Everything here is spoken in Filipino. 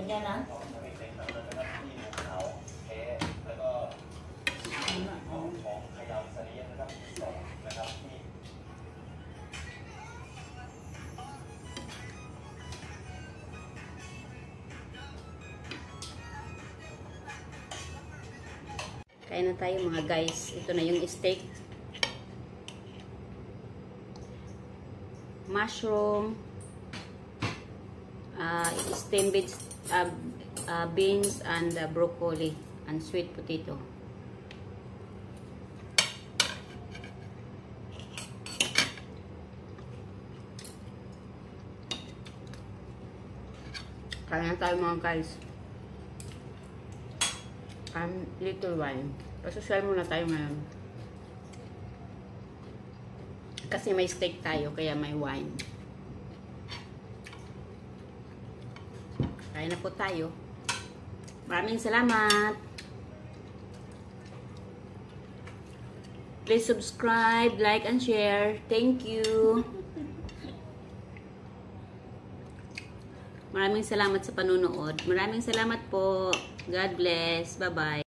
Ganyan na. Kain na tayo mga guys. Ito na yung steak. Mushroom. Steamed beans and broccoli and sweet potato. Kain na tayo mga guys. Little wine. Pasosyal muna tayo ngayon. Kasi may steak tayo, kaya may wine. Kaya na po tayo. Maraming salamat. Please subscribe, like, and share. Thank you. Maraming salamat sa panunood. Maraming salamat po. God bless. Bye-bye.